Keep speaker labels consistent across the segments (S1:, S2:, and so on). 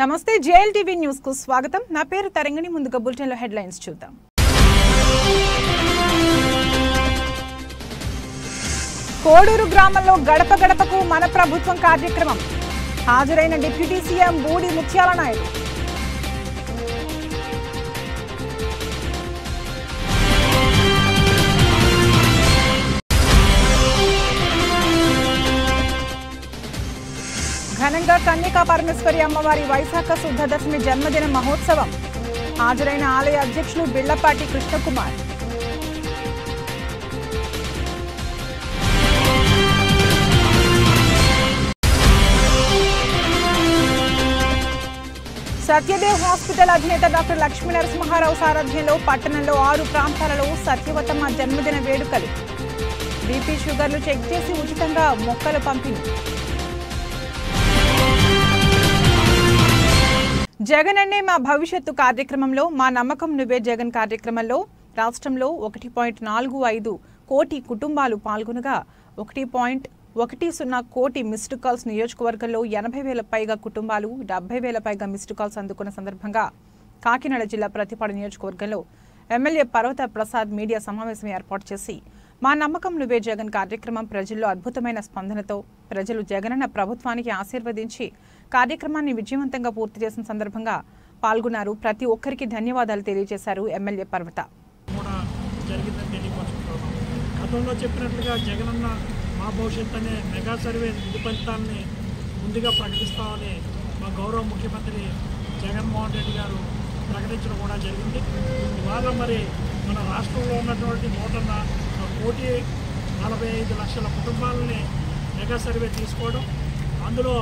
S1: నమస్తే JLTV news కు స్వాగతం। నా పేరు తరంగిణి। ముందుగా బులెటిన్ లో హెడ్లైన్స్ చూద్దాం। కోడూరు గ్రామంలో గడప గడపకు మన ప్రభుత్వం కార్యక్రమం హాజరైన డిప్యూటీ సీఎం బూడి ముత్యాల నాయుడు। ఘనంగా కన్యకా పరమేశ్వరి అమ్మవారి వైశాఖ శుద్ధ దశమి జన్మదిన మహోత్సవం హాజరైన ఆలయ అధ్యక్షులు బిళ్లపాటి కృష్ణకుమార్। సత్యదేవ్ హాస్పిటల్ అధినేత డాక్టర్ లక్ష్మీ నరసింహారావు సారథ్యంలో పట్టణంలో 6 ప్రాంతాలలో సత్యవతమ్మ జన్మదిన వేడుకలు। బీపీ షుగర్లు చెక్ చేసి ఉచితంగా మొక్కలు పంపిణీ। జగన్ అనే మా భవిష్యత్తు కార్యక్రమంలో మా నమ్మకం నువ్వే జగన్ కార్యక్రమంలో రాష్ట్రంలో 1.45 కోటి కుటుంబాలు పాల్గొనగా 1.10 కోటి మిస్డ్ కాల్స్ నియోజకవర్గంలో 80,000 పైగా కుటుంబాలు 70,000 పైగా మిస్డ్ కాల్స్ అందుకున్న సందర్భంగా కాకినాడ జిల్లా ప్రతిపాడు నియోజకవర్గంలో ఎమ్మెల్యే పర్వత ప్రసాద్ మీడియా సమావేశం ఏర్పాటు చేసి మా నమ్మకం నువ్వే జగన్ కార్యక్రమం ప్రజల్లో అద్భుతమైన స్పందనతో ప్రజలు జగనన్న ప్రభుత్వానికి ఆశీర్వదించి కార్యక్రమాన్ని విజయవంతంగా పూర్తి చేసిన సందర్భంగా పాల్గొన్నారు। ప్రతి ఒక్కరికి ధన్యవాదాలు తెలియజేశారు ఎమ్మెల్యే పర్వత।
S2: గతంలో చెప్పినట్లుగా జగనన్న మా భవిష్యత్ అనే మెగా సర్వే తుది ఫలితాలని ముందుగా ప్రకటిస్తామని మా గౌరవ ముఖ్యమంత్రి జగన్మోహన్ రెడ్డి గారు ప్రకటించడం కూడా జరిగింది। ఇవాళ మరి మన రాష్ట్రంలో ఉన్నటువంటి 1,45,00,000 కుటుంబాలని మెగా సర్వే తీసుకోవడం, అందులో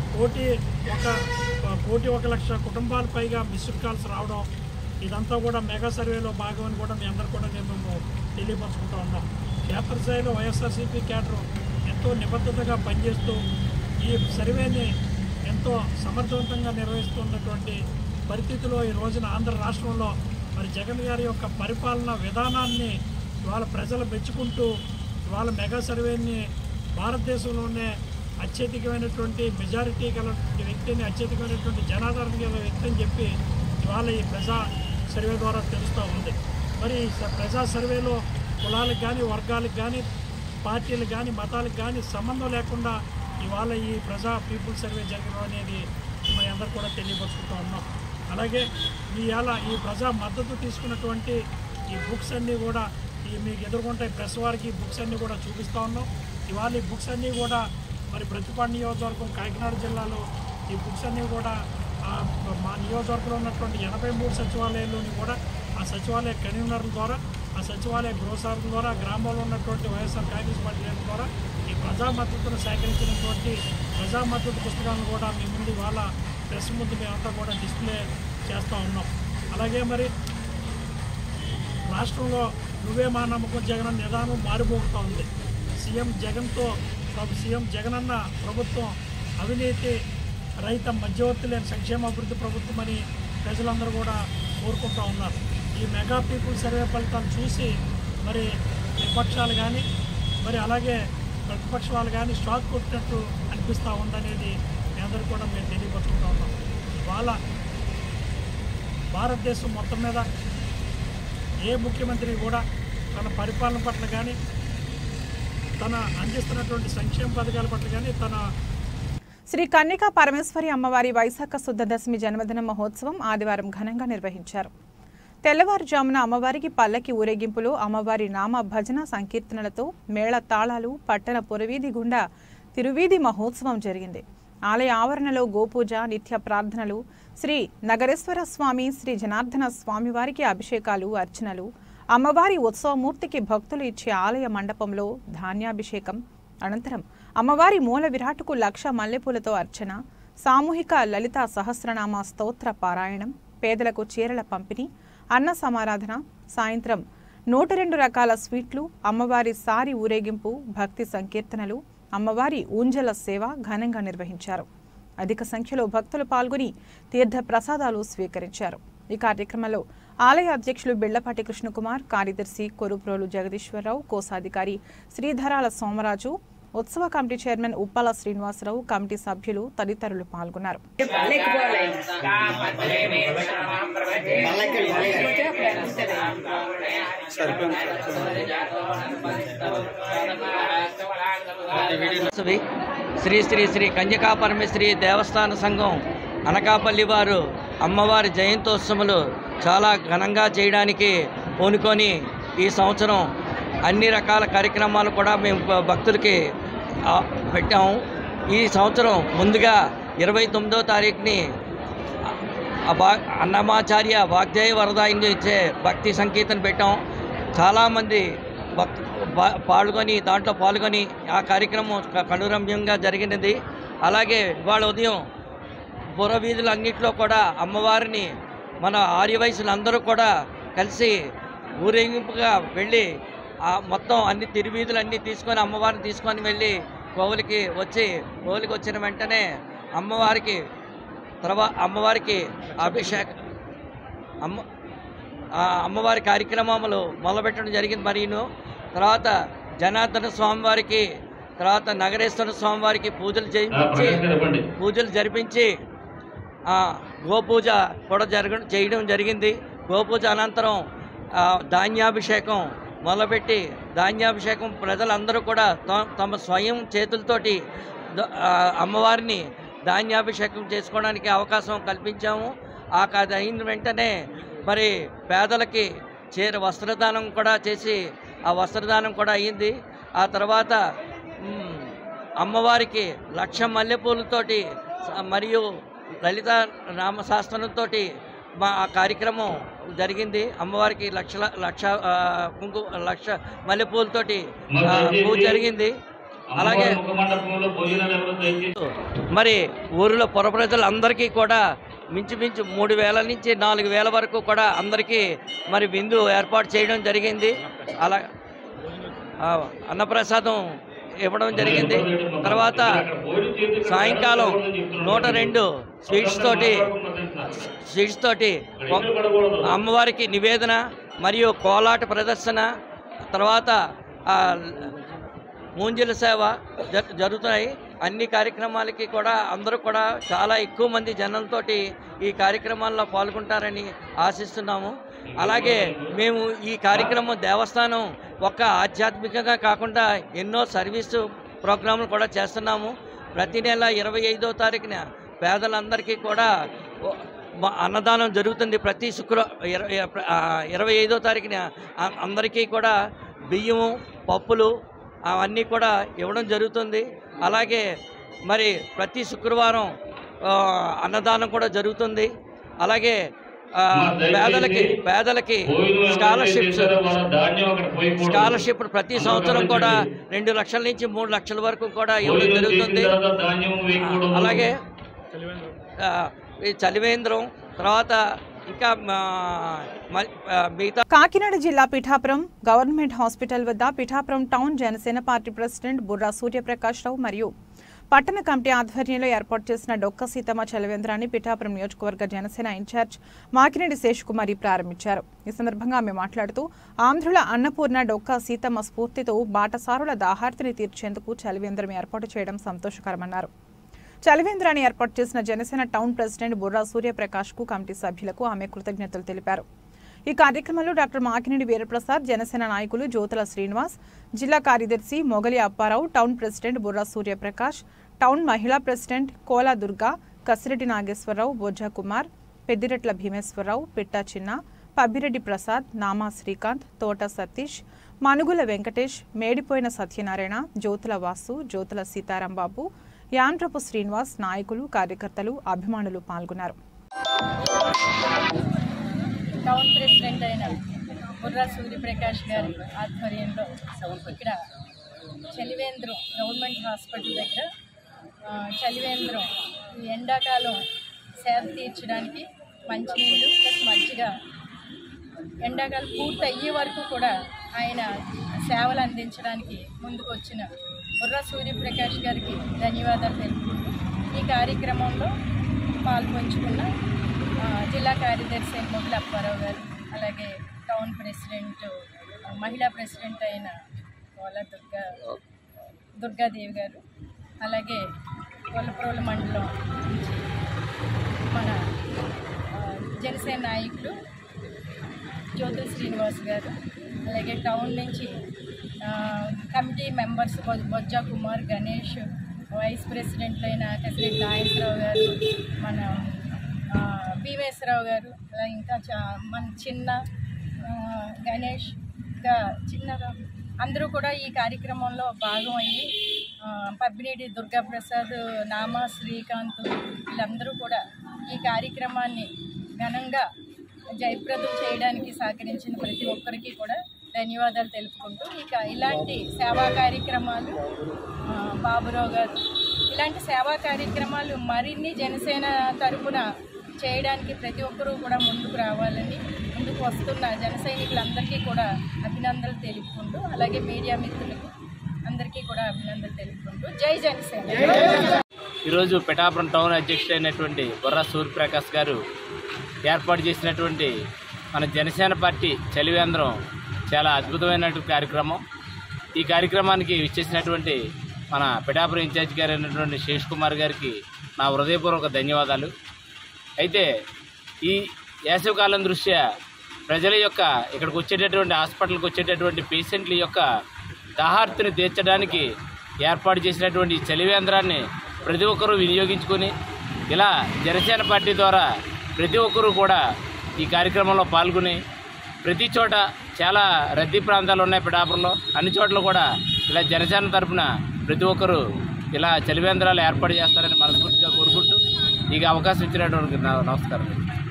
S2: 1,01,00,000 కుటుంబాల పైగా మిస్డ్ కాల్స్ రావడం, ఇదంతా కూడా మెగా సర్వేలో భాగమని కూడా మీ అందరూ కూడా మేము తెలియపరుచుకుంటూ ఉన్నాం। క్షేత్రస్థాయిలో వైఎస్ఆర్సీపీ క్యాడర్ ఎంతో నిబద్ధతగా పనిచేస్తూ ఈ సర్వేని ఎంతో సమర్థవంతంగా నిర్వహిస్తున్నటువంటి పరిస్థితిలో ఈ రోజున ఆంధ్ర రాష్ట్రంలో మరి జగన్ గారి యొక్క పరిపాలన విధానాన్ని ఇవాళ ప్రజలు మెచ్చుకుంటూ ఇవాళ మెగా సర్వేని భారతదేశంలోనే అత్యధికమైనటువంటి మెజారిటీ గల వ్యక్తిని, అత్యధికమైనటువంటి జనాదరణ గల వ్యక్తి అని చెప్పి ఇవాళ ఈ ప్రజా సర్వే ద్వారా తెలుస్తూ ఉంది। మరి ప్రజా సర్వేలో కులాలకు కానీ, వర్గాలకు కానీ, పార్టీలకు కానీ, మతాలకు కానీ సంబంధం లేకుండా ఇవాళ ఈ పీపుల్ సర్వే జరగడం అనేది మన అందరూ కూడా తెలియపరుచుకుంటూ ఉన్నాం। అలాగే ఈ ప్రజా మద్దతు తీసుకున్నటువంటి ఈ బుక్స్ అన్నీ కూడా మీకు ఎదుర్కొంటాయి ప్రెస్ వారికి బుక్స్ అన్నీ కూడా చూపిస్తూ ఉన్నాం। ఇవాళ ఈ బుక్స్ అన్నీ కూడా మరి ప్రతిపాడు నియోజకవర్గం కాకినాడ జిల్లాలో ఈ బుక్స్ అన్నీ కూడా మా నియోజకవర్గంలో ఉన్నటువంటి 83 సచివాలయాల్లోని కూడా ఆ సచివాలయ కన్వీనర్ల ద్వారా, ఆ సచివాలయ గృహసారుల ద్వారా, గ్రామంలో ఉన్నటువంటి వైఎస్ఆర్ కాంగ్రెస్ పార్టీ ద్వారా ఈ ప్రజా మద్దతును సేకరించినటువంటి ప్రజా మద్దతు పుస్తకాలను కూడా మీ ముందు ఇవాళ ప్రెస్ ముందు మేమంతా కూడా డిస్ప్లే చేస్తూ ఉన్నాం। అలాగే మరి రాష్ట్రంలో నువ్వే మా నమ్మకం జగన్ నిదానం మారిపోతూ ఉంది। సీఎం జగనన్న ప్రభుత్వం అవినీతి రహిత మధ్యవర్తి లేని సంక్షేమ అభివృద్ధి ప్రభుత్వం అని ప్రజలందరూ కూడా కోరుకుంటూ ఉన్నారు। ఈ మెగా పీపుల్ సర్వే ఫలితాలు చూసి మరి విపక్షాలు కానీ మరి అలాగే ప్రతిపక్షాలు కానీ షాక్ కొట్టినట్టు అనిపిస్తూ ఉందనేది మీ అందరూ కూడా మేము తెలియపరుచుకుంటూ ఉన్నాం। ఇవాళ భారతదేశం మొత్తం మీద ఏ ముఖ్యమంత్రి కూడా తన పరిపాలన పట్ల కానీ, తన అందిస్తున్నటువంటి సంక్షేమ పథకాల పట్ల కానీ
S1: శ్రీ కన్యకా పరమేశ్వరి అమ్మవారి వైశాఖ శుద్ధ దశమి జన్మదిన మహోత్సవం ఆదివారం ఘనంగా నిర్వహించారు। తెల్లవారుజామున అమ్మవారికి పల్లకి ఊరేగింపులో అమ్మవారి నామ భజన సంకీర్తనలతో మేళ తాళాలు పట్టణ పురవీధి గుండా తిరువీధి మహోత్సవం జరిగింది। ఆలయ ఆవరణలో గోపూజ, నిత్య ప్రార్థనలు, శ్రీ నగరేశ్వర స్వామి, శ్రీ జనార్దన స్వామి వారికి అభిషేకాలు, అర్చనలు, అమ్మవారి ఉత్సవమూర్తికి భక్తులు ఇచ్చే ఆలయ మండపంలో ధాన్యాభిషేకం, అనంతరం అమ్మవారి మూల విరాటుకు 1,00,000 మల్లెపూలతో అర్చన, సామూహిక లలిత సహస్రనామ స్తోత్ర పారాయణం, పేదలకు చీరల పంపిణీ, అన్న సమారాధన, సాయంత్రం 102 రకాల స్వీట్లు, అమ్మవారి సారి ఊరేగింపు, భక్తి సంకీర్తనలు, అమ్మవారి ఊంజల సేవ ఘనంగా నిర్వహించారు। అధిక సంఖ్యలో భక్తులు పాల్గొని తీర్థ ప్రసాదాలు స్వీకరించారు। ఈ కార్యక్రమంలో ఆలయ అధ్యక్షులు బిళ్లపాటి కృష్ణకుమార్, కార్యదర్శి కొరుప్రోలు జగదీశ్వరరావు, కోశాధికారి శ్రీధరాల సోమరాజు, ఉత్సవ committee chairman Uppala Srinivasarao, committee సభ్యులు తదితరులు పాల్గొన్నారు.
S3: శ్రీ శ్రీ శ్రీ కన్యకా పరమేశ్వరి దేవస్థాన సంఘం అనకాపల్లి వారు అమ్మవారి జయంతోత్సవాలు చాలా ఘనంగా చేయడానికి పూనుకొని ఈ సంవత్సరం అన్ని రకాల కార్యక్రమాలు కూడా మేము భక్తులకి పెట్టాము. ఈ సంవత్సరం ముందుగా 29వ తారీఖుని అన్నమాచార్య వాగ్దేయ వరదాయిని ఇచ్చే భక్తి సంకీర్తన పెట్టాం. చాలామంది దాంట్లో పాల్గొని ఆ కార్యక్రమం కనురమ్యంగా జరిగినది. అలాగే ఇవాళ ఉదయం పురవీధులన్నింటిలో కూడా అమ్మవారిని మన ఆర్యవయసులందరూ కూడా కలిసి ఊరేగింపుగా వెళ్ళి మొత్తం అన్ని తిరువీధులన్నీ తీసుకొని అమ్మవారిని తీసుకొని వెళ్ళి కోవిలికి వచ్చిన వెంటనే అమ్మవారికి అభిషేకం అమ్మవారి కార్యక్రమములు మొదలుపెట్టడం జరిగింది. మరియు తర్వాత జనార్దన స్వామివారికి, తర్వాత నగరేశ్వర స్వామివారికి పూజలు జరిపించి గోపూజ కూడా చేయడం జరిగింది. గోపూజ అనంతరం ధాన్యాభిషేకం మొదలుపెట్టి ధాన్యాభిషేకం ప్రజలందరూ కూడా తమ స్వయం చేతులతోటి అమ్మవారిని ధాన్యాభిషేకం చేసుకోవడానికి అవకాశం కల్పించాము. అది అయిన వెంటనే మరి పేదలకి వస్త్రదానం కూడా చేసి ఆ వస్త్రదానం కూడా అయ్యింది. ఆ తర్వాత అమ్మవారికి 1,00,000 మల్లెపూలతోటి మరియు లలిత నామశాస్త్రంతో మా కార్యక్రమం జరిగింది. అమ్మవారికి 1,00,000 మల్లెపూలతోటి పూజ జరిగింది. అలాగే మరి ఊరిలో పుర ప్రజలందరికీ కూడా మించుమించు 3,000 నుంచి 4,000 వరకు కూడా అందరికీ మరి విందు ఏర్పాటు చేయడం జరిగింది. అలా అన్నప్రసాదం ఇవ్వడం జరిగింది. తర్వాత సాయంకాలం 102 స్వీట్స్ తోటి అమ్మవారికి నివేదన మరియు కోలాట ప్రదర్శన, తర్వాత మూంజిల సేవ జరుగుతున్నాయి. అన్ని కార్యక్రమాలకి కూడా అందరూ కూడా చాలా ఎక్కువ మంది జనంతోటి ఈ కార్యక్రమాల్లో పాల్గొంటారని ఆశిస్తున్నాము. అలాగే మేము ఈ కార్యక్రమం దేవస్థానం ఒక్క ఆధ్యాత్మికంగా కాకుండా ఎన్నో సర్వీసు ప్రోగ్రాములు కూడా చేస్తున్నాము. ప్రతి నెల 25వ తారీఖున పేదలందరికీ కూడా అన్నదానం జరుగుతుంది. ప్రతి 25వ తారీఖున అందరికీ కూడా బియ్యము, పప్పులు అవన్నీ కూడా ఇవ్వడం జరుగుతుంది. అలాగే మరి ప్రతి శుక్రవారం అన్నదానం కూడా జరుగుతుంది. అలాగే పేదలకి స్కాలర్షిప్ ప్రతి సంవత్సరం కూడా 2 లక్షల నుంచి 3 లక్షల వరకు కూడా ఇవ్వడం జరుగుతుంది. అలాగే చలివేంద్రం తర్వాత ఇంకా
S1: కాకినాడ జిల్లా పిఠాపురం గవర్నమెంట్ హాస్పిటల్ వద్ద Pithapuram town Janasena party president Burra Suryaprakash Rao మరియు పట్టణ కమిటీ ఆధ్వర్యంలో ఏర్పాటు చేసిన డొక్క సీతమ్మ చలివేంద్రాన్ని పిఠాపురం నియోజకవర్గ జనసేన ఇన్ఛార్జ్ మాకినేడి శేషకుమారి ప్రారంభించారు. ఈ సందర్భంగా ఆమె మాట్లాడుతూ ఆంధ్రుల అన్నపూర్ణ డొక్క సీతమ్మ స్ఫూర్తితో బాటసారుల దాహార్తిని తీర్చేందుకు చలివేంద్రం ఏర్పాటు చేయడం సంతోషకరమన్నారు. చలివేంద్రాన్ని ఏర్పాటు చేసిన జనసేన టౌన్ ప్రెసిడెంట్ బుర్రా సూర్యప్రకాష్ కు కమిటీ సభ్యులకు ఆమె కృతజ్ఞతలు తెలిపారు. ఈ కార్యక్రమంలో డాక్టర్ మాకినేడి వీరప్రసాద్, జనసేన నాయకులు జ్యోతుల శ్రీనివాస్, జిల్లా కార్యదర్శి Mogali Apparao, town president Burra Suryaprakash, town మహిళా ప్రెసిడెంట్ కోలా దుర్గా, కసిరెడ్డి నాగేశ్వరరావు, బొజ్జా కుమార్, పెద్దిరెట్ల భీమేశ్వరరావు, పిట్టా చిన్న, పబ్బిరెడ్డి ప్రసాద్, నామా శ్రీకాంత్, తోట సతీష్, మనుగుల వెంకటేష్, మేడిపోయిన సత్యనారాయణ, జ్యోతుల వాసు, జ్యోతుల సీతారాంబాబు, యాండ్రపు శ్రీనివాస్, నాయకులు, కార్యకర్తలు, అభిమానులు పాల్గొన్నారు.
S4: టౌన్ ప్రెసిడెంట్ అయిన బుర్రా సూర్యప్రకాష్ గారి ఆధ్వర్యంలో ఇక్కడ చలివేంద్రం గవర్నమెంట్ హాస్పిటల్ దగ్గర చలివేంద్రం ఈ ఎండాకాలం సేద తీర్చడానికి మంచినీళ్ళు ప్లస్ మజ్జిగ ఎండాకాలం పూర్తి అయ్యే వరకు కూడా ఆయన సేవలు అందించడానికి ముందుకు వచ్చిన బుర్రా సూర్యప్రకాష్ గారికి ధన్యవాదాలు తెలుపుకుంటూ ఈ కార్యక్రమంలో పాల్పంచుకున్న జిల్లా కార్యదర్శి మొగలి అప్పారావు గారు, అలాగే టౌన్ ప్రెసిడెంట్ మహిళా ప్రెసిడెంట్ అయిన కోలా దుర్గా దుర్గాదేవి గారు, అలాగే కొల్లప్రోలు మండలం నుంచి మన జనసేన నాయకులు జ్యోతి శ్రీనివాస్ గారు, అలాగే టౌన్ నుంచి committee members Bojja Kumar, Ganesh, vice ప్రెసిడెంట్లు అయిన ప్రెసిడెంట్ నాగేశ్వరరావు గారు, మన భీమేశ్వరరావు గారు, అలాగే ఇంకా మన చిన్న గణేష్, ఇంకా చిన్నగా అందరూ కూడా ఈ కార్యక్రమంలో భాగం అయ్యి పబ్బినేటి దుర్గాప్రసాద్, నామా శ్రీకాంత్ వీళ్ళందరూ కూడా ఈ కార్యక్రమాన్ని ఘనంగా జయప్రదం చేయడానికి సహకరించిన ప్రతి ఒక్కరికి కూడా ధన్యవాదాలు తెలుపుకుంటూ, ఇక ఇలాంటి సేవా కార్యక్రమాలు బాబురావు గారు ఇలాంటి సేవా కార్యక్రమాలు మరిన్ని జనసేన తరపున చేయడానికి ప్రతి ఒక్కరూ కూడా ముందుకు రావాలని, ముందుకు వస్తున్న జన సైనికులందరికీ కూడా అభినందనలు తెలుపుకుంటూ, అలాగే మీడియా మిత్రులకు అందరికీ కూడా అభినందనలు తెలుపుకుంటూ జై జనసేన.
S5: ఈరోజు పిఠాపురం టౌన్ అధ్యక్షుడైనటువంటి బొర్రా సూర్యప్రకాష్ గారు ఏర్పాటు చేసినటువంటి మన జనసేన పార్టీ చలివేంద్రం చాలా అద్భుతమైనటువంటి కార్యక్రమం. ఈ కార్యక్రమానికి విచ్చేసినటువంటి మన పిఠాపురం ఇన్ఛార్జ్ గారు అయినటువంటి శేష్ కుమార్ గారికి నా హృదయపూర్వక ధన్యవాదాలు. అయితే ఈ వేసవికాలం దృష్ట్యా ప్రజల యొక్క ఇక్కడికి వచ్చేటటువంటి హాస్పిటల్కి వచ్చేటటువంటి పేషెంట్ల యొక్క దాహార్తిని తీర్చడానికి ఏర్పాటు చేసినటువంటి ఈ చలివేంద్రాన్ని ప్రతి ఒక్కరూ వినియోగించుకొని ఇలా జనసేన పార్టీ ద్వారా ప్రతి ఒక్కరూ కూడా ఈ కార్యక్రమంలో పాల్గొని ప్రతి చోట చాలా రద్దీ ప్రాంతాలు ఉన్నాయి పిఠాపురంలో, అన్ని చోట్ల కూడా ఇలా జనసేన తరఫున ప్రతి ఒక్కరూ ఇలా చలివేంద్రాలు ఏర్పాటు చేస్తారని మనస్ఫూర్తిగా కోరుకుంటూ ఈ అవకాశం ఇచ్చినటువంటి నమస్కారం.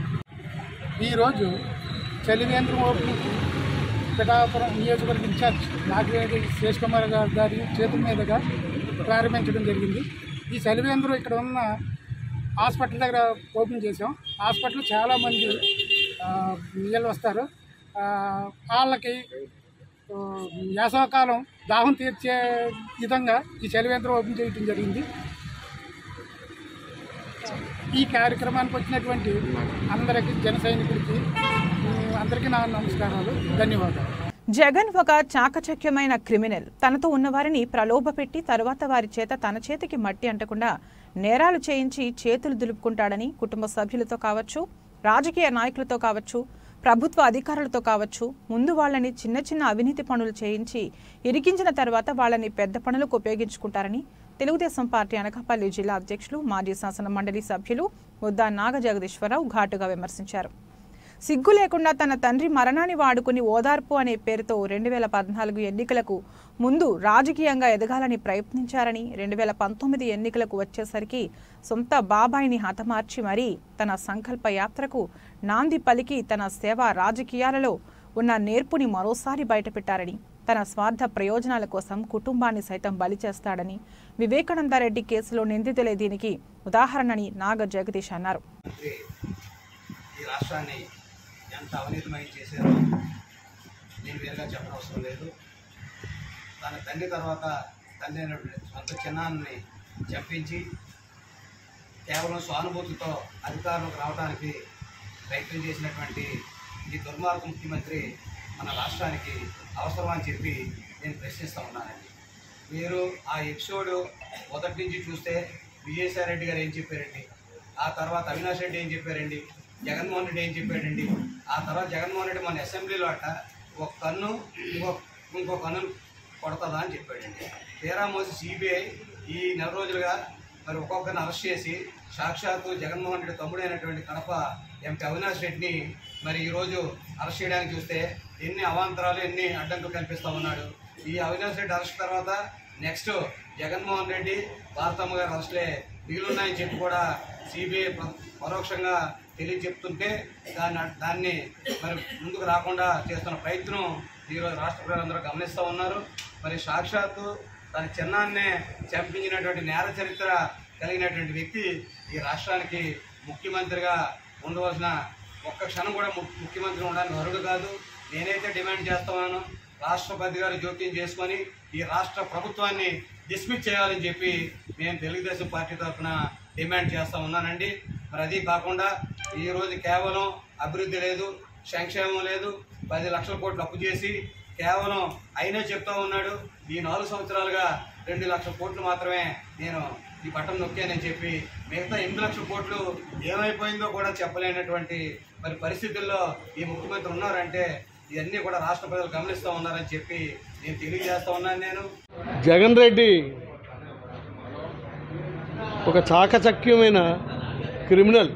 S6: ఈరోజు చలివేంద్రం ఓపెనింగ్ పిఠాపురం నియోజకవర్గ ఇన్ఛార్జ్ నాగిరెడ్డి శేష్ కుమార్ గారి చేతుల మీదుగా ప్రారంభించడం జరిగింది. ఈ చలివేంద్రం ఇక్కడ ఉన్న హాస్పిటల్ దగ్గర ఓపెన్ చేసాం. హాస్పిటల్ చాలామంది నీళ్ళు వస్తారు. వాళ్ళకి వేసవకాలం దాహం తీర్చే విధంగా ఈ చలివేంద్రం ఓపెన్ చేయడం జరిగింది. ఈ కార్యక్రమానికి వచ్చినటువంటి అందరికీ జన సైనికుడికి అందరికీ నా నమస్కారాలు, ధన్యవాదాలు.
S1: జగన్ ఒక చాకచక్యమైన క్రిమినల్. తనతో ఉన్నవారిని ప్రలోభపెట్టి తరువాత వారి చేత తన చేతికి మట్టి అంటకుండా నేరాలు చేయించి చేతులు దులుపుకుంటాడని కుటుంబ సభ్యులతో కావచ్చు, రాజకీయ నాయకులతో కావచ్చు, ప్రభుత్వ అధికారులతో కావచ్చు ముందు వాళ్ళని చిన్న చిన్న అవినీతి పనులు చేయించి ఇరికించిన తర్వాత వాళ్ళని పెద్ద పనులకు ఉపయోగించుకుంటారని తెలుగుదేశం పార్టీ అనకాపల్లి జిల్లా అధ్యక్షులు, మాజీ శాసన మండలి సభ్యులు ముద్దా నాగ జగదీశ్వరరావు ఘాటుగా విమర్శించారు. సిగ్గు లేకుండా తన తండ్రి మరణాన్ని వాడుకుని ఓదార్పు అనే పేరుతో 2014 ఎన్నికలకు ముందు రాజకీయంగా ఎదగాలని ప్రయత్నించారని, 2019 ఎన్నికలకు వచ్చేసరికి సొంత బాబాయిని హతమార్చి మరీ తన సంకల్ప యాత్రకు నాంది పలికి తన సేవా రాజకీయాలలో ఉన్న నేర్పుని మరోసారి బయటపెట్టారని, తన స్వార్థ ప్రయోజనాల కోసం కుటుంబాన్ని సైతం బలి చేస్తాడని, వివేకానందరెడ్డి కేసులో నిందితులే దీనికి ఉదాహరణని నాగ జగదీష్ అన్నారు.
S7: ఎంత అవినీతిమయం చేశారో నేను వేరుగా చెప్పనవసరం లేదు. తన తండ్రి తర్వాత తండ్రి సొంత చిన్నాన్ని చంపించి కేవలం సానుభూతితో అధికారంలోకి రావడానికి ప్రయత్నం చేసినటువంటి ఈ దుర్మార్గ ముఖ్యమంత్రి మన రాష్ట్రానికి అవసరమని చెప్పి నేను ప్రశ్నిస్తూ ఉన్నానండి. మీరు ఆ ఎపిసోడ్ మొదటి నుంచి చూస్తే విజయసాయి రెడ్డి గారు ఏం చెప్పారండి, ఆ తర్వాత అవినాష్ రెడ్డి ఏం చెప్పారండి, జగన్మోహన్ రెడ్డి ఏం చెప్పాడండి, ఆ తర్వాత జగన్మోహన్ రెడ్డి మన అసెంబ్లీలో ఒక కన్ను ఇంకో కన్ను కొడతాదా అని చెప్పాడండి. తీరా మోసి సిబిఐ ఈ నెల రోజులుగా మరి ఒక్కొక్కరిని అరెస్ట్ చేసి సాక్షాత్తు జగన్మోహన్ రెడ్డి తమ్ముడైనటువంటి కడప ఎంపీ అవినాష్ రెడ్డిని మరి ఈరోజు అరెస్ట్ చేయడానికి చూస్తే ఎన్ని అవాంతరాలు, ఎన్ని అడ్డంకులు కనిపిస్తూ ఉన్నాడు. ఈ అవినాష్ రెడ్డి అరెస్ట్ తర్వాత నెక్స్ట్ జగన్మోహన్ రెడ్డి, భారతమ్మ గారు అరెస్టులే మిగిలిన్నాయని చెప్పి కూడా సిబిఐ పరోక్షంగా తెలియచెప్తుంటే దాన్ని మరి ముందుకు రాకుండా చేస్తున్న ప్రయత్నం ఈరోజు రాష్ట్ర ప్రజలందరూ గమనిస్తూ ఉన్నారు. మరి సాక్షాత్తు తన చిన్నాన్నే చంపించినటువంటి నేర చరిత్ర కలిగినటువంటి వ్యక్తి ఈ రాష్ట్రానికి ముఖ్యమంత్రిగా ఉండవలసిన ఒక్క క్షణం కూడా ముఖ్యమంత్రి ఉండడానికి అర్హుడు కాదు. నేనైతే డిమాండ్ చేస్తున్నాను, రాష్ట్రపతి గారు జోక్యం చేసుకొని ఈ రాష్ట్ర ప్రభుత్వాన్ని డిస్మిస్ చేయాలని చెప్పి నేను తెలుగుదేశం పార్టీ తరఫున డిమాండ్ చేస్తూ ఉన్నానండి. మరి అది కాకుండా ఈరోజు కేవలం అభివృద్ధి లేదు, సంక్షేమం లేదు, 10 లక్షల కోట్లు అప్పు చేసి కేవలం ఆయనే చెప్తా ఉన్నాడు, ఈ 4 సంవత్సరాలుగా 2 లక్షల కోట్లు మాత్రమే నేను ఈ బటన్ నొక్కానని చెప్పి మిగతా 8 లక్షల కోట్లు ఏమైపోయిందో కూడా చెప్పలేనటువంటి మరి పరిస్థితుల్లో ఈ ముఖ్యమంత్రి ఉన్నారంటే ఇవన్నీ కూడా రాష్ట్ర ప్రజలు గమనిస్తూ ఉన్నారని చెప్పి నేను తెలియజేస్తా ఉన్నాను. నేను
S8: జగన్ రెడ్డి ఒక చాకచక్యమైన క్రిమినల్.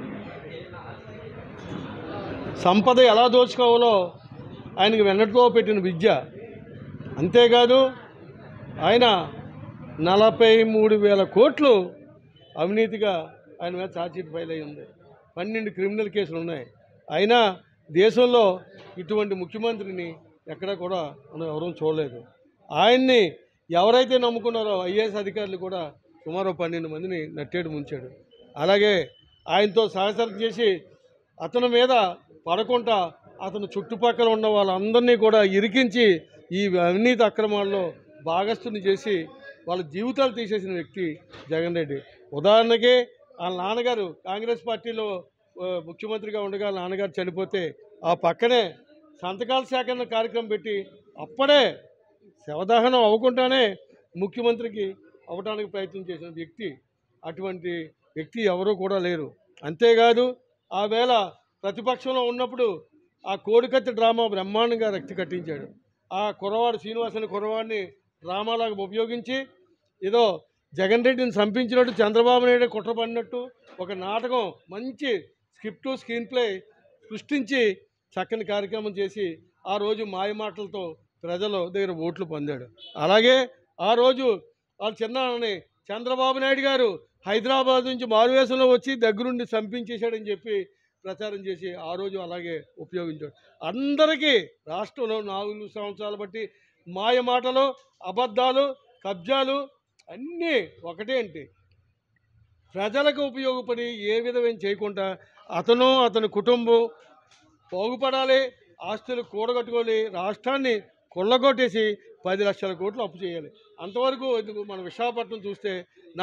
S8: సంపద ఎలా దోచుకోవాలో ఆయనకి వెన్నట్లో పెట్టిన విద్య. అంతేకాదు ఆయన 43,000 కోట్లు అవినీతిగా ఆయన మీద ఛార్జ్షీట్ ఫైల్ అయి ఉంది. 12 క్రిమినల్ కేసులు ఉన్నాయి. అయినా దేశంలో ఇటువంటి ముఖ్యమంత్రిని ఎక్కడా కూడా మనం ఎవరూ చూడలేదు. ఆయన్ని ఎవరైతే నమ్ముకున్నారో ఐఏఎస్ అధికారులు కూడా సుమారు 12 మందిని నట్టేడు ముంచాడు. అలాగే ఆయనతో సహచరం చేసి అతని మీద పడకుండా అతను చుట్టుపక్కల ఉన్న వాళ్ళందరినీ కూడా ఇరికించి ఈ అవినీతి అక్రమాల్లో భాగస్తుని చేసి వాళ్ళ జీవితాలు తీసేసిన వ్యక్తి జగన్ రెడ్డి. ఉదాహరణకి వాళ్ళ నాన్నగారు కాంగ్రెస్ పార్టీలో ముఖ్యమంత్రిగా ఉండగా నాన్నగారు చనిపోతే ఆ పక్కనే సంతకాల సేకరణ కార్యక్రమం పెట్టి అప్పుడే శవదహనం అవ్వకుండానే ముఖ్యమంత్రికి అవ్వడానికి ప్రయత్నం చేసిన వ్యక్తి. అటువంటి వ్యక్తి ఎవరూ కూడా లేరు. అంతేకాదు ఆ వేళ ప్రతిపక్షంలో ఉన్నప్పుడు ఆ కోడికత్తి డ్రామా బ్రహ్మాండంగా రక్తి కట్టించాడు. ఆ కుర్రవాడు శ్రీనివాసని కుర్రవాడిని డ్రామాలాగా ఉపయోగించి ఏదో జగన్ రెడ్డిని చంపించినట్టు చంద్రబాబు నాయుడు కుట్రపడినట్టు ఒక నాటకం, మంచి స్క్రిప్టు స్క్రీన్ ప్లే సృష్టించి చక్కని కార్యక్రమం చేసి ఆ రోజు మాయమాటలతో ప్రజల దగ్గర ఓట్లు పొందాడు. అలాగే ఆ రోజు వాళ్ళ చిన్నాన్నని చంద్రబాబు నాయుడు గారు హైదరాబాద్ నుంచి మారువేషంలో వచ్చి దగ్గరుండి చంపించేశాడని చెప్పి ప్రచారం చేసి ఆ రోజు అలాగే ఉపయోగించాడు. అందరికీ రాష్ట్రంలో 4 సంవత్సరాలు బట్టి మాయ మాటలు, అబద్ధాలు, కబ్జాలు అన్నీ ఒకటేంటి. ప్రజలకు ఉపయోగపడి ఏ విధమైన చేయకుండా అతని కుటుంబం బాగుపడాలి, ఆస్తులు కూడగట్టుకోవాలి, రాష్ట్రాన్ని కొల్లగొట్టేసి 10 లక్షల కోట్లు అప్పు చేయాలి. అంతవరకు మన విశాఖపట్నం చూస్తే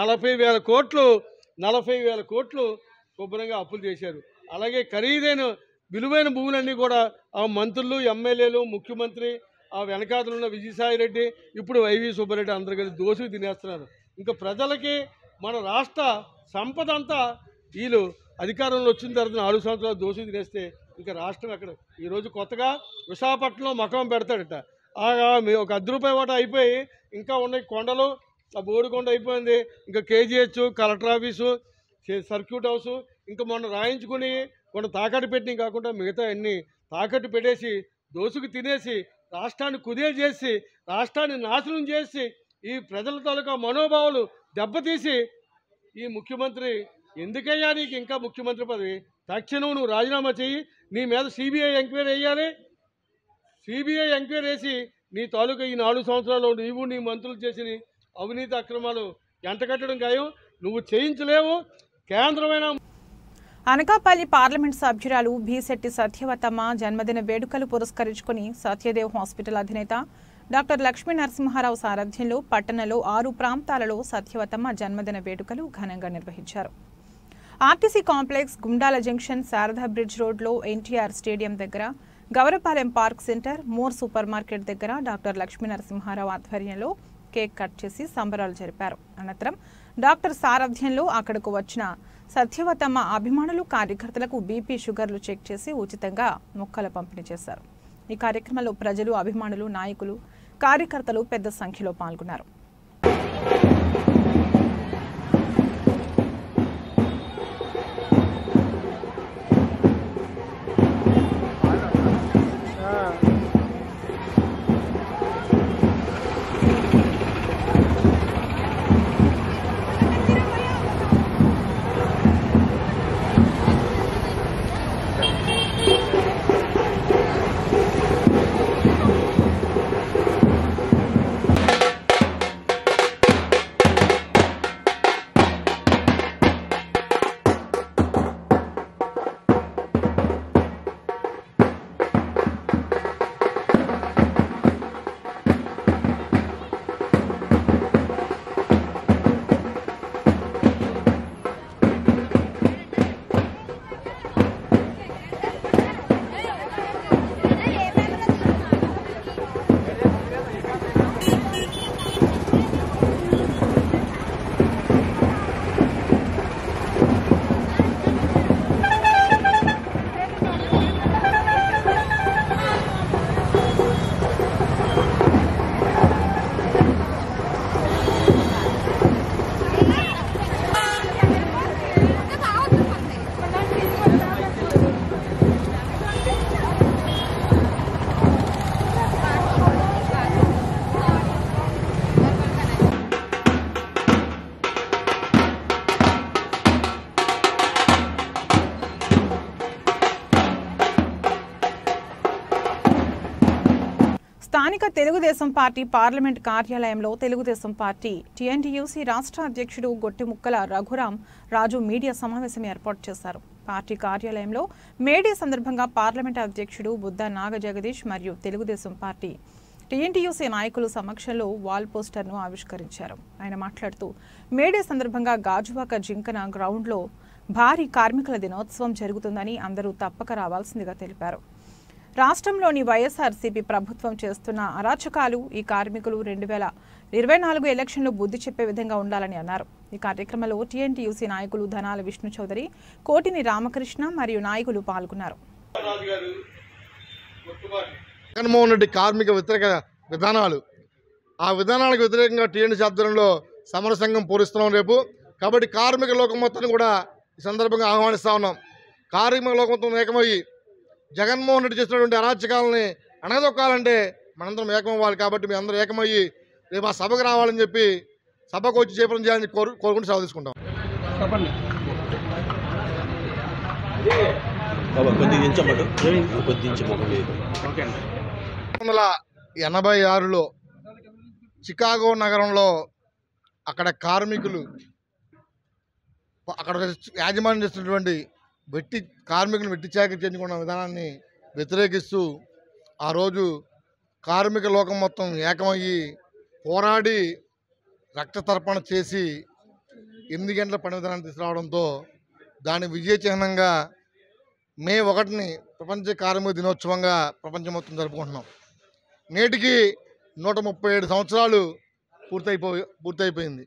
S8: 40,000 కోట్లు శుభ్రంగా అప్పులు చేశారు. అలాగే ఖరీదైన విలువైన భూములన్నీ కూడా ఆ మంత్రులు, ఎమ్మెల్యేలు, ముఖ్యమంత్రి, ఆ వెనకాతలు ఉన్న విజయసాయిరెడ్డి, ఇప్పుడు వైవి సుబ్బారెడ్డి అందరూ కలిసి దోసుకు తినేస్తున్నారు. ఇంకా ప్రజలకి మన రాష్ట్ర సంపద అంతా వీళ్ళు అధికారంలో వచ్చిన తర్వాత 4 సంవత్సరాలు దోసుకు తినేస్తే ఇంకా రాష్ట్రం ఎక్కడ. ఈరోజు కొత్తగా విశాఖపట్నంలో మకం పెడతాడట. ఒక ₹10 ఓట అయిపోయి ఇంకా ఉన్నాయి కొండలు, ఆ బోడికొండ అయిపోయింది, ఇంకా KGH, collector office, circuit house, ఇంకా మొన్న రాయించుకుని కొన్ని తాకట్టు పెట్టినవి కాకుండా మిగతా అన్ని తాకట్టు పెట్టేసి దోసుకు తినేసి రాష్ట్రాన్ని కుదేలు చేసి రాష్ట్రాన్ని నాశనం చేసి ఈ ప్రజల తాలూకా మనోభావాలు దెబ్బతీసి ఈ ముఖ్యమంత్రి ఎందుకయ్యా నీకు ఇంకా ముఖ్యమంత్రి పదవి, తక్షణం నువ్వు రాజీనామా చెయ్యి, నీ మీద సిబిఐ ఎంక్వైరీ వేయాలి. సిబిఐ ఎంక్వైరీ వేసి నీ తాలూకా ఈ 4 సంవత్సరాలు నీవు నీ మంత్రులు చేసిన అవినీతి అక్రమాలు ఎంటకట్టడం ఖాయం. నువ్వు చేయించలేవు. కేంద్రమైన
S1: అనకాపల్లి పార్లమెంట్ సభ్యురాలు భీశెట్టి సత్యవతమ్మ జన్మదిన వేడుకలు పురస్కరించుకుని సత్యదేవ్ హాస్పిటల్ అధినేత డాక్టర్ లక్ష్మీ నరసింహారావు సారథ్యంలో పట్టణంలో 6 ప్రాంతాలలో సత్యవతమ్మ జన్మదిన వేడుకలు ఘనంగా నిర్వహించారు. RTC complex, Gundala junction, Sharada bridge రోడ్లో ఎన్టీఆర్ స్టేడియం దగ్గర, Gowrapalem park centre, More super market దగ్గర డాక్టర్ లక్ష్మీ నరసింహారావు ఆధ్వర్యంలో కేక్ కట్ చేసి సంబరాలు జరిపారు. అనంతరం డాక్టర్ సారథ్యంలో అక్కడకు వచ్చిన సత్యవతమ్మ అభిమానులు, కార్యకర్తలకు బీపీ, షుగర్లు చెక్ చేసి ఉచితంగా మొక్కల పంపిణీ చేశారు. ఈ కార్యక్రమంలో ప్రజలు, అభిమానులు, నాయకులు, కార్యకర్తలు పెద్ద సంఖ్యలో పాల్గొన్నారు. స్థానిక తెలుగుదేశం పార్టీ పార్లమెంట్ కార్యాలయంలో తెలుగుదేశం పార్టీ టీఎన్టీయూసీ రాష్ట్ర అధ్యక్షుడు గొట్టిముక్కల రఘురాం రాజు మీడియా సమావేశం ఏర్పాటు చేశారు. పార్టీ కార్యాలయంలో మేడే సందర్భంగా పార్లమెంట్ అధ్యక్షుడు బుద్ధ నాగజగదీష్ మరియు తెలుగుదేశం పార్టీ టీఎన్టీయూసీ నాయకుల సమక్షంలో వాల్ పోస్టర్ను ఆవిష్కరించారు. ఆయన మాట్లాడుతూ మేడే సందర్భంగా గాజువాక జింకన గ్రౌండ్లో భారీ కార్మికుల దినోత్సవం జరుగుతుందని అందరూ తప్పక రావాల్సిందిగా తెలిపారు. రాష్ట్రంలోని వైఎస్ఆర్సీపీ ప్రభుత్వం చేస్తున్న అరాచకాలు ఈ కార్మికులు 2024 ఎలక్షన్లు బుద్ధి చెప్పే విధంగా ఉండాలని అన్నారు. ఈ కార్యక్రమంలో టీఎన్టీయూసీ నాయకులు ధనాల విష్ణు చౌదరి, కోటిని రామకృష్ణ మరియు నాయకులు పాల్గొన్నారు.
S9: జగన్మోహన్ రెడ్డి కార్మిక వ్యతిరేక విధానాలు, ఆ విధానాలకు వ్యతిరేకంగా టీఎన్టీయూసీ ఆధ్వర్యంలో సమర సంఘం పూరిస్తున్నాం రేపు. కాబట్టి కార్మిక లోకం మొత్తాన్ని కూడా ఈ సందర్భంగా ఆహ్వానిస్తా ఉన్నాం. కార్మిక లోకం మొత్తం ఏకమయ్యి జగన్మోహన్ రెడ్డి చేసినటువంటి అరాచకాలని అణగదొక్కాలంటే మనందరం ఏకమవ్వాలి. కాబట్టి మీ అందరూ ఏకమయ్యి రేపు ఆ సభకు రావాలని చెప్పి సభకు వచ్చి చేపడం చేయాలని కోరుకుంటూ సెలవు తీసుకుంటాం. 1986లో చికాగో నగరంలో అక్కడ కార్మికులు అక్కడ యాజమాన్యం చేస్తున్నటువంటి కార్మికులను వెట్టి చాకరీ చేయించుకున్న విధానాన్ని వ్యతిరేకిస్తూ ఆ రోజు కార్మిక లోకం మొత్తం ఏకమయ్యి పోరాడి రక్త తర్పణ చేసి 8 గంటల పని విధానాన్ని తీసుకురావడంతో దాని విజయ చిహ్నంగా మే 1ని ప్రపంచ కార్మిక దినోత్సవంగా ప్రపంచం మొత్తం జరుపుకుంటున్నాం. నేటికి 137 సంవత్సరాలు పూర్తయిపోయింది.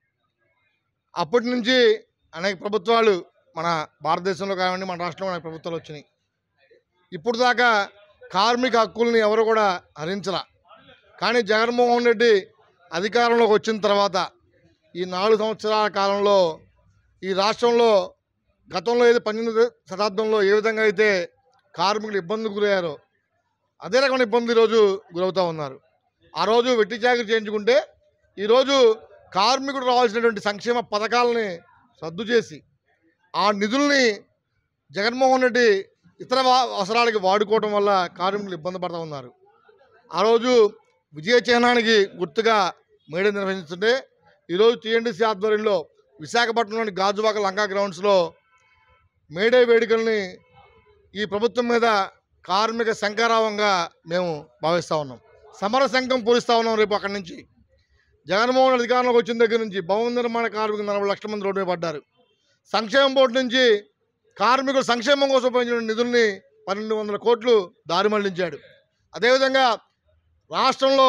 S9: అప్పటి నుంచి అనేక ప్రభుత్వాలు మన భారతదేశంలో కానివ్వండి, మన రాష్ట్రంలో అనేక ప్రభుత్వాలు వచ్చినాయి. ఇప్పుడు దాకా కార్మిక హక్కుల్ని ఎవరు కూడా హరించలా. కానీ జగన్మోహన్ రెడ్డి అధికారంలోకి వచ్చిన తర్వాత ఈ 4 సంవత్సరాల కాలంలో ఈ రాష్ట్రంలో గతంలో 18వ శతాబ్దంలో ఏ విధంగా అయితే కార్మికులు ఇబ్బందులకు గురయ్యారో అదే రకమైన ఇబ్బంది ఈరోజు గురవుతూ ఉన్నారు. ఆ రోజు వెట్టి చాకరీ చేయించుకుంటే ఈరోజు కార్మికుడు రావాల్సినటువంటి సంక్షేమ పథకాలని రద్దు చేసి ఆ నిధుల్ని జగన్మోహన్ రెడ్డి ఇతర అవసరాలకి వాడుకోవడం వల్ల కార్మికులు ఇబ్బంది పడుతూ ఉన్నారు. ఆ రోజు విజయ చిహ్నానికి గుర్తుగా మేడే నిర్వహిస్తుంటే ఈరోజు టీఎన్టీయూసీ ఆధ్వర్యంలో విశాఖపట్నంలోని గాజువాక లంకా గ్రౌండ్స్లో మేడే వేడుకల్ని ఈ ప్రభుత్వం మీద కార్మిక శంఖారావంగా మేము భావిస్తూ ఉన్నాం. సమర సంఘం పూరిస్తూ ఉన్నాం. రేపు అక్కడి నుంచి జగన్మోహన్ అధికారంలోకి వచ్చిన దగ్గర నుంచి భవన నిర్మాణ కార్మికులు 40 లక్షల మంది రోడ్డు మీద పడ్డారు. సంక్షేమ బోర్డు నుంచి కార్మికుల సంక్షేమం కోసం ఉపయోగించిన నిధుల్ని 1200 కోట్లు దారి మళ్లించాడు. అదేవిధంగా రాష్ట్రంలో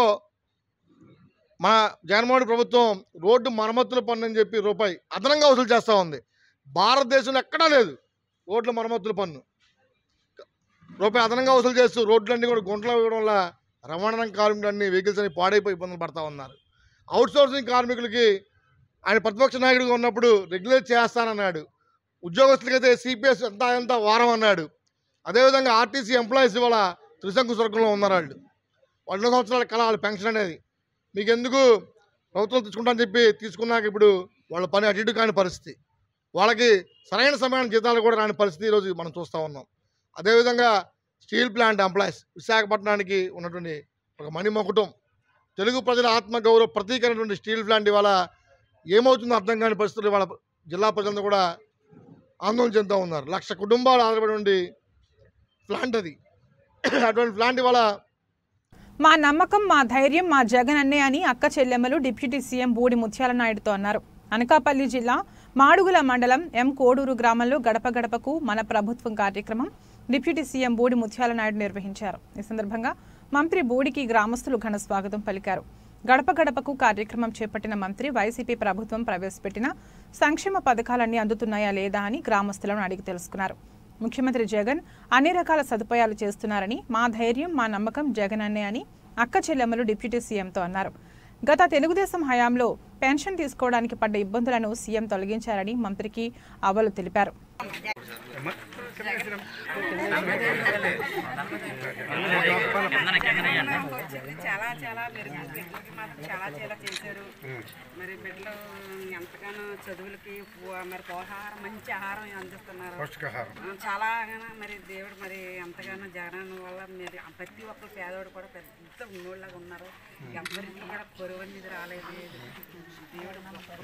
S9: మన జగన్మోహన్ ప్రభుత్వం రోడ్డు మరమ్మతుల పన్ను అని చెప్పి రూపాయి అదనంగా వసూలు చేస్తూ ఉంది. భారతదేశంలో ఎక్కడా లేదు రోడ్ల మరమ్మతుల పన్ను. రూపాయి అదనంగా వసూలు చేస్తూ రోడ్లన్నీ కూడా గుంటలో వేయడం వల్ల రవాణా కార్మికులన్నీ వెహికల్స్ అన్ని పాడైపోయి ఇబ్బందులు పడుతూ ఉన్నారు. అవుట్సోర్సింగ్ కార్మికులకి ఆయన ప్రతిపక్ష నాయకుడిగా ఉన్నప్పుడు రెగ్యులేట్ చేస్తానన్నాడు. ఉద్యోగస్తులకైతే సిపిఎస్ ఎంత వారం అన్నాడు. అదేవిధంగా ఆర్టీసీ ఎంప్లాయీస్ ఇవాళ త్రిశంకు స్వర్గంలో ఉన్నారు. వాళ్ళు 2 సంవత్సరాల కళ వాళ్ళ పెన్షన్ అనేది మీకు ఎందుకు ప్రభుత్వం తీసుకుంటామని చెప్పి తీసుకున్నాక ఇప్పుడు వాళ్ళ పని అటు ఇటు కాని పరిస్థితి, వాళ్ళకి సరైన సమయానికి జీతాలు కూడా రాని పరిస్థితి ఈరోజు మనం చూస్తూ ఉన్నాం. అదేవిధంగా స్టీల్ ప్లాంట్ ఎంప్లాయీస్ విశాఖపట్నానికి ఉన్నటువంటి ఒక మణిమకుటం తెలుగు ప్రజల ఆత్మగౌరవ ప్రతీకైనటువంటి స్టీల్ ప్లాంట్ ఇవాళ ఏమవుతుందో అర్థం కాని పరిస్థితులు ఇవాళ జిల్లా ప్రజలందరూ కూడా ఆందోళన చెందుతూ ఉన్నారు. 1,00,000 కుటుంబాలు ఆధారపడి ప్లాంట్ అది. అటువంటి ప్లాంట్ ఇవాళ
S1: మా నమ్మకం, మా ధైర్యం, మా జగన్ అన్నే అని అక్క చెల్లెమ్మలు డిప్యూటీ సీఎం బూడి ముత్యాల నాయుడుతో అన్నారు. అనకాపల్లి జిల్లా మాడుగుల మండలం ఎం కోడూరు గ్రామంలో గడప గడపకు మన ప్రభుత్వం కార్యక్రమం డిప్యూటీ సీఎం బూడి ముత్యాల నాయుడు నిర్వహించారు. ఈ సందర్భంగా మంత్రి బూడికి గ్రామస్తులు ఘన స్వాగతం పలికారు. గడప గడపకు కార్యక్రమం చేపట్టిన మంత్రి వైసీపీ ప్రభుత్వం ప్రవేశపెట్టిన సంక్షేమ పథకాలన్నీ అందుతున్నాయా లేదా అని గ్రామస్తులను అడిగి తెలుసుకున్నారు. ముఖ్యమంత్రి జగన్ అన్ని రకాల సదుపాయాలు చేస్తున్నారని, మా ధైర్యం, మా నమ్మకం జగన్ అన్నే అని అక్క చెల్లెమ్మలు డిప్యూటీ సీఎంతో అన్నారు. గత తెలుగుదేశం హయాంలో పెన్షన్ తీసుకోవడానికి పడ్డ ఇబ్బందులను సీఎం తొలగించారని మంత్రికి అవలు తెలిపారు.
S10: చాలా చాలా మెరుగు బిడ్డలకి మాత్రం చాలా చాలా చేశారు. మరి బిడ్డలు ఎంతగానో చదువులకి మరి పోషాహారం మంచి ఆహారం అందిస్తున్నారు. చాలా మరి దేవుడు మరి ఎంతగానో జగన్ వల్ల మరి ప్రతి ఒక్కరు పేదవాడు కూడా పెద్ద ఉన్నోళ్ళగా ఉన్నారు. ఎవరికి కూడా కొరువు అనేది రాలేదు. దేవుడు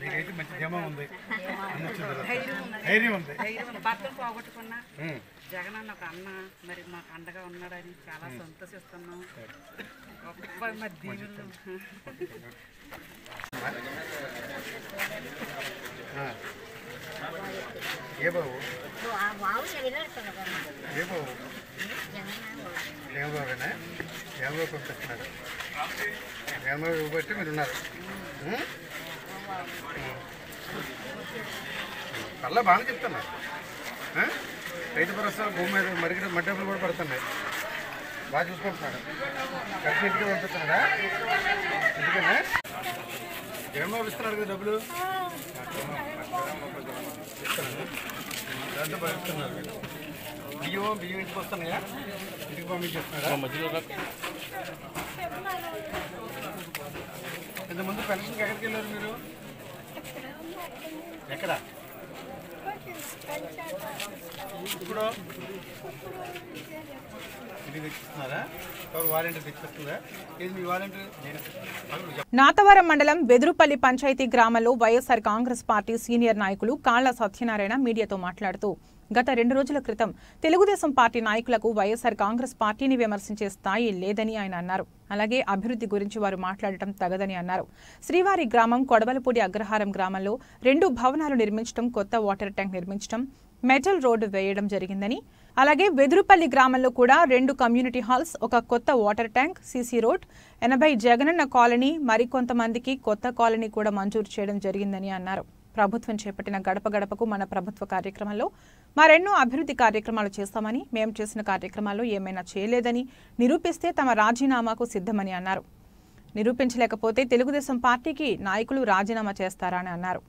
S10: ధైర్యం ఉంది. భర్తలు పోగొట్టుకున్నా జగన్ అన్న ఒక అన్న మరి మాకు అండగా ఉన్నాడని చాలా సంతోషిస్తున్నాం. గొప్ప మరి దీవులు
S11: ఏ బాబు ఏ బాబు దేవబాబేనా దేవబాబు పంపిస్తున్నారు. దేవబాబు బట్టి మీరు ఉన్నారు. అలా బాగా చెప్తున్నారు. రైతు భరోసా భూమి మీద మట్టి డబ్బులు కూడా పడుతున్నాయి. బాగా చూసుకుంటున్నాడు. ఖర్చు ఇంటికి పంపిస్తున్నాడా? ఎందుకన్నా జగన్బాబు ఇస్తున్నాడు కదా డబ్బులు. దాంతో పంపిస్తున్నారు. బియ్యం ఇంటికి వస్తున్నాయా? ఇంటికి పంపించేస్తున్నాడా? ఇంతకుముందు పెన్షన్కి ఎక్కడికి వెళ్ళారు మీరు? ఎక్కడ ఇప్పుడు ఇంటికి తెచ్చిస్తున్నారా? ఎవరు వాలంటీర్ తెచ్చిస్తుందా? ఏది మీ వాలంటీర్?
S1: నాతవరం మండలం బెదురుపల్లి పంచాయతీ గ్రామంలో వైఎస్ఆర్ కాంగ్రెస్ పార్టీ సీనియర్ నాయకులు కాళ్ల సత్యనారాయణ మీడియాతో మాట్లాడుతూ గత 2 రోజుల క్రితం తెలుగుదేశం పార్టీ నాయకులకు వైఎస్ఆర్ కాంగ్రెస్ పార్టీని విమర్శించే స్థాయి లేదని ఆయన అన్నారు. అలాగే అభివృద్ధి గురించి వారు మాట్లాడటం తగదని అన్నారు. శ్రీవారి గ్రామం కొడవలపూడి అగ్రహారం గ్రామంలో 2 భవనాలు నిర్మించడం, కొత్త వాటర్ ట్యాంక్ నిర్మించడం, మెటల్ రోడ్డు వేయడం జరిగిందని, అలాగే బెదురుపల్లి గ్రామంలో కూడా 2 కమ్యూనిటీ హాల్స్, ఒక కొత్త water tank, CC road, 80 Jagananna colony, మరికొంతమందికి కొత్త కాలనీ కూడా మంజూరు చేయడం జరిగిందని అన్నారు. ప్రభుత్వం చేపట్టిన గడప గడపకు మన ప్రభుత్వ కార్యక్రమంలో మరెన్నో అభివృద్ధి కార్యక్రమాలు చేస్తామని, మేం చేసిన కార్యక్రమాల్లో ఏమైనా చేయలేదని నిరూపిస్తే తమ రాజీనామాకు సిద్ధమని అన్నారు. నిరూపించలేకపోతే తెలుగుదేశం పార్టీకి నాయకులు రాజీనామా చేస్తారని అన్నారు.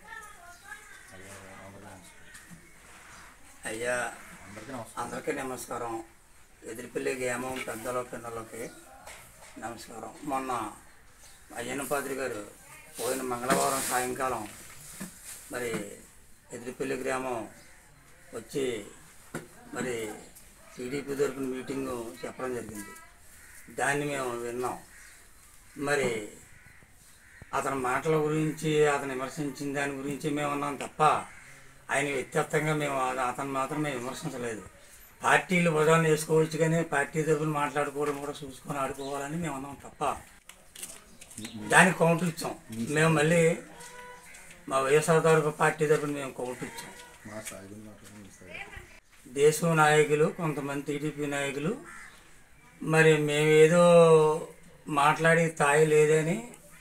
S12: అయ్యా అందరికీ నమస్కారం. ఎదురుపల్లి గ్రామం పెద్దల పిల్లలకి నమస్కారం. మొన్న అయ్యన్న పాత్రి గారు పోయిన మంగళవారం సాయంకాలం మరి ఎదురుపల్లి గ్రామం వచ్చి మరి టీడీపీ తరపున మీటింగు చెప్పడం జరిగింది. దాన్ని మేము విన్నాం. మరి అతని మాటల గురించి, అతను విమర్శించిన దాని గురించి మేము ఉన్నాం తప్ప ఆయన వ్యక్తిగతంగా మేము అతను మాత్రం మేము విమర్శించలేదు. పార్టీలు భుజాన్ని వేసుకోవచ్చు కానీ పార్టీ తరపున మాట్లాడుకోవడం కూడా చూసుకొని ఆడుకోవాలని మేము అన్నాం తప్ప దానికి కౌంటర్ ఇచ్చాం. మేము మళ్ళీ మా వైఎస్ఆర్ తరపు పార్టీ తరపున మేము కౌంటర్ ఇచ్చాం. దేశం నాయకులు, కొంతమంది టీడీపీ నాయకులు మరి మేమేదో మాట్లాడి స్థాయి లేదని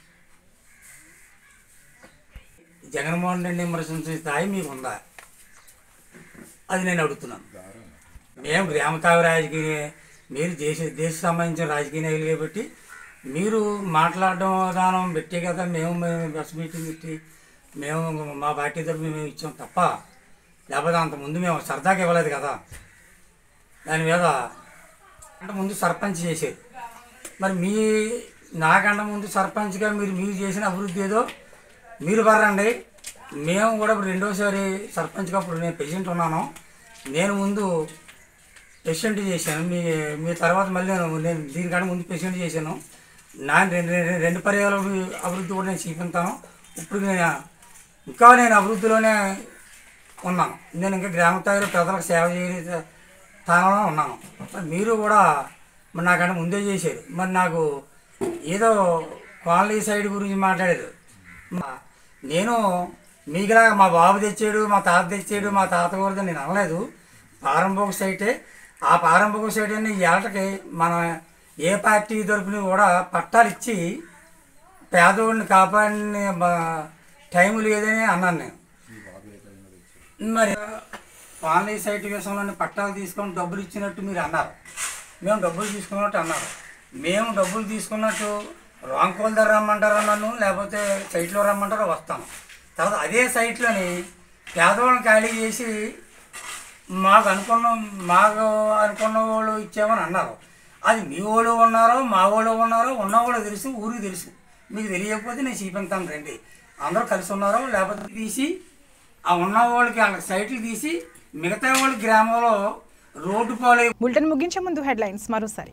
S12: జగన్మోహన్ రెడ్డి విమర్శించే స్థాయి మీకు ఉందా? అది నేను అడుగుతున్నాను. మేము గ్రామతావి రాజకీయ, మీరు దేశ సంబంధించిన రాజకీయ నాయకులు కాబట్టి మీరు మాట్లాడడం విధానం పెట్టి కదా మేము బస్ మీటింగ్ పెట్టి మేము మా పార్టీ తరఫున మేము ఇచ్చాం తప్ప లేకపోతే అంతకుముందు మేము సరదాగా ఇవ్వలేదు కదా. దాని మీద అంటే ముందు సర్పంచ్ చేసేది. మరి నాకంటే ముందు సర్పంచ్గా మీరు చేసిన అభివృద్ధి ఏదో మీరు బర్రండి. మేము కూడా ఇప్పుడు 2వసారి సర్పంచ్గా ఇప్పుడు నేను ప్రెసిడెంట్ ఉన్నాను. నేను ముందు ప్రెసిడెంట్ చేశాను. మీ తర్వాత మళ్ళీ నేను దీనికంటే ముందు ప్రెసిడెంట్ చేశాను. నా 2 పర్యాలు అభివృద్ధి కూడా నేను చూపిస్తాను. ఇప్పుడు నేను అభివృద్ధిలోనే ఉన్నాను. నేను ఇంకా గ్రామ స్థాయిలో ప్రజలకు సేవ చేసే స్థానంలో ఉన్నాను. మీరు కూడా మరి నాకంటే ముందే చేశారు. మరి నాకు ఏదో కాలనీ సైడ్ గురించి మాట్లాడేది. నేను మీకులాగా మా బాబు తెచ్చాడు, మా తాత తెచ్చాడు, మా తాత కూడా నేను అనలేదు. పారంభోగ సైటే. ఆ పారంభోగ సైట్ అని ఏళ్ళకి మన ఏ పార్టీ తరపున కూడా పట్టాలు ఇచ్చి పేదవాడిని కాపాడిన టైం లేదని అన్నాను నేను. మరి కాలనీ సైట్ విషయంలో పట్టాలు తీసుకొని డబ్బులు ఇచ్చినట్టు మీరు అన్నారు. మేము డబ్బులు తీసుకున్నట్టు అన్నారు. మేము డబ్బులు తీసుకున్నట్టు రాంకోల దగ్గర రమ్మంటారో నన్ను, లేకపోతే సైట్లో రమ్మంటారో వస్తాను. తర్వాత అదే సైట్లోని పేదవాళ్ళని ఖాళీ చేసి మాకు అనుకున్న వాళ్ళు ఇచ్చామని అన్నారు. అది మీ వాళ్ళు ఉన్నారో మా వాళ్ళు ఉన్నారో ఉన్నవాళ్ళు తెలుసు, ఊరికి తెలుసు. మీకు తెలియకపోతే నేను చూపిస్తాను రండి. అందరూ కలిసి ఉన్నారో లేకపోతే తీసి ఆ ఉన్న వాళ్ళకి వాళ్ళకి సైట్లు తీసి మిగతా వాళ్ళ గ్రామంలో రోడ్డు పాలై.
S1: బులెటిన్ ముగించే ముందు హెడ్లైన్స్ మరోసారి.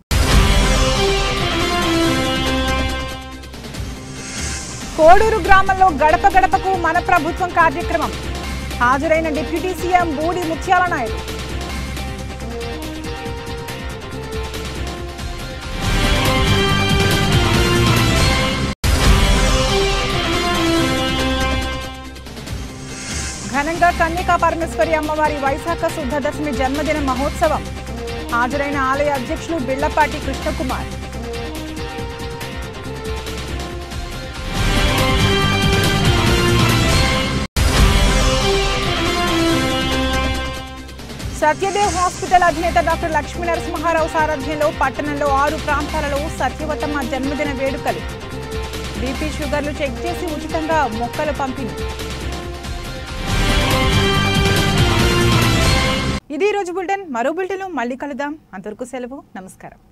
S1: కోడూరు గ్రామంలో గడప గడపకు మన ప్రభుత్వం కార్యక్రమం. హాజరైన డిప్యూటీ సీఎం బూడి ముత్యాల నాయుడు. ఘనంగా కన్యకా పరమేశ్వరి అమ్మవారి వైశాఖ శుద్ధ దశమి జన్మదిన మహోత్సవం. హాజరైన ఆలయ అధ్యక్షులు బిళ్లపాటి కృష్ణకుమార్. సత్యదేవ్ హాస్పిటల్ అధినేత డాక్టర్ లక్ష్మీ నరసింహారావు సారథ్యంలో పట్టణంలో 6 ప్రాంతాలలో సత్యవతమ్మ జన్మదిన వేడుకలు. బీపీ షుగర్లు చెక్ చేసి ఉచితంగా మొక్కలు పంపిణీ. ఇది రోజు బులెటిన్. మరో బులెటిన్లో మళ్ళీ కలుద్దాం. అంతవరకు సెలవు. నమస్కారం.